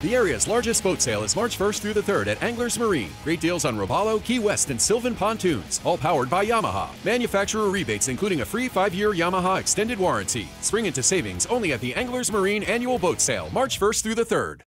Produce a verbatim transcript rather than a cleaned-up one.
The area's largest boat sale is March first through the third at Anglers Marine. Great deals on Robalo, Key West, and Sylvan Pontoons, all powered by Yamaha. Manufacturer rebates including a free five-year Yamaha extended warranty. Spring into savings only at the Anglers Marine Annual Boat Sale, March first through the third.